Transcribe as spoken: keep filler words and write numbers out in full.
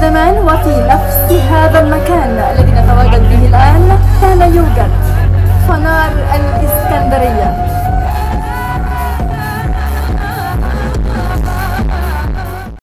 الزمان وفي نفس هذا المكان الذي نتواجد به الآن كان يوجد فنار الإسكندرية.